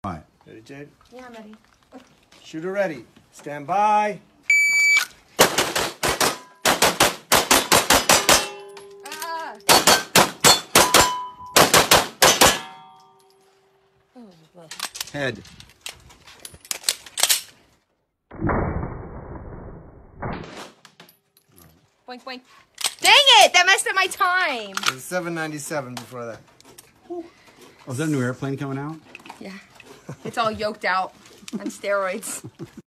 Right. Ready, Jade? Yeah, I'm ready. Shooter ready. Stand by. Ah. Oh, well. Head. Boink, boink. Dang it! That messed up my time. It was 797 before that. Oh, is that a new airplane coming out? Yeah. It's all yoked out on steroids.